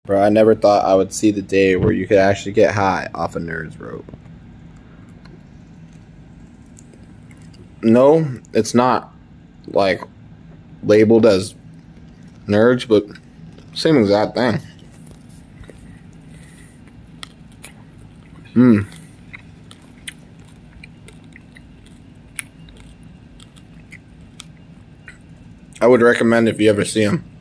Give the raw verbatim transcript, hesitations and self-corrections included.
Bro, I never thought I would see the day where you could actually get high off a Nerds rope. No, it's not like labeled as Nerds, but same exact thing. Hmm. I would recommend if you ever see them.